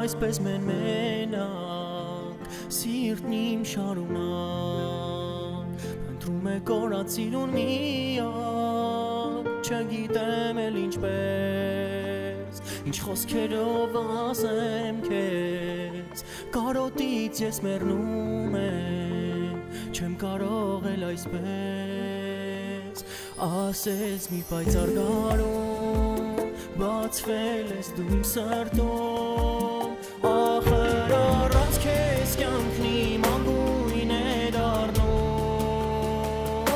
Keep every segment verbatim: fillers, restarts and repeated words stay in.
այսպես մեն մենակ սիրտն իմ շարունակ փնտրում է կորած սիրուն միակ չգիտեմ էլ ինչպես ինչ խոսքերով ասեմ քեզ կարոտից ես մեռնում եմ չեմ կարող էլ այսպես ասես մի պայծառ գարուն բացվել ես դու իմ սրտում ախր առանց քեզ կյանքն իմ անգույն է դառնում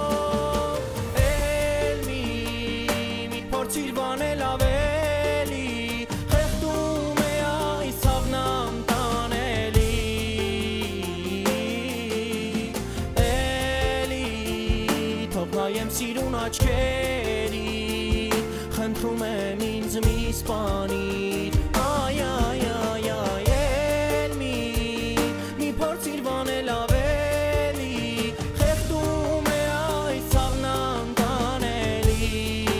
էլ մի մի փորձիր բանել ավելի խեղդում է այս ցավն անտանելի էլի թող նայեմ սիրուն աչքերի խնդրում եմ ինձ մի սպանիր այ այ այ այ էլ մի մի փորձիր բանել ավելի խեղդում է այս ցավն անտանելի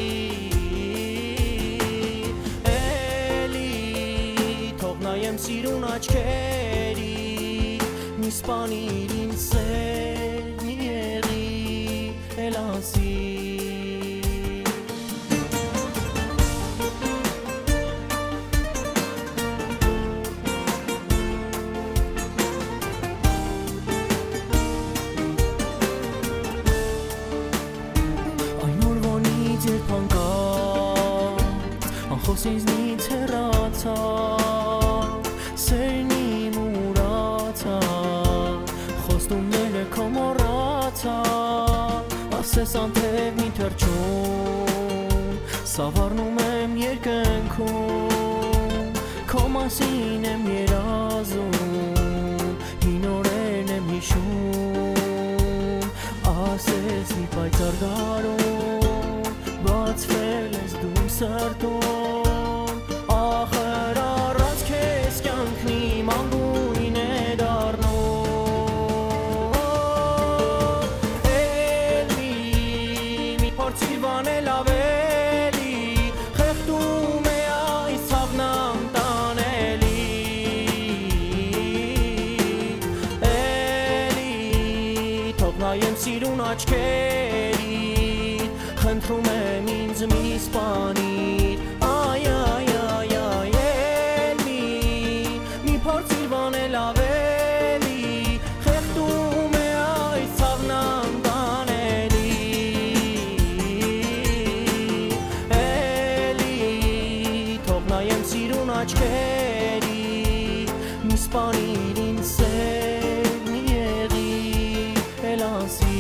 էլի թող նայեմ սիրուն աչքերի մի սպանիր ինձ սեր մի եղի էլ ասի Անխոս ինձնից հեռացավ, սերն իմ ուրացավ, խոստումները քո մոռացավ, ասես անթև մի թռչուն, սավառնում եմ երկնքում, քո մասին եմ երազում, հին օրերն եմ հիշում, ասես մի պայծառ գարուն, բացվել ես դու սրտում ախր առանց քեզ կյանքն իմ անգույն է դառնում էլ մի մի փորձիր բանել ավելի խեղդում է այս ցավն անտանելի էլի թող նայեմ սիրուն աչքերի խնդրում եմ ինձ մի սպանիր այ այ այ այ էլ մի մի փորձիր բանել ավելի խեղդում է այս ցավն անտանելի էլի թող նայեմ սիրուն աչքերի մի սպանիր ինձ սեր մի եղի էլ ասի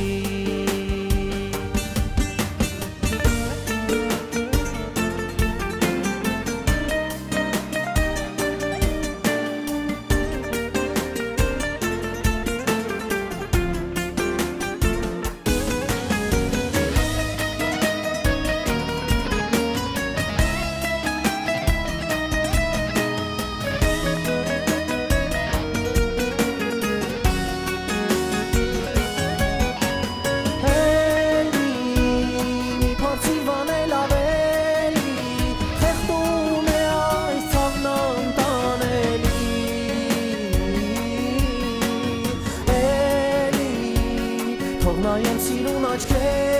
Թող նայեմ սիրուն աչքեր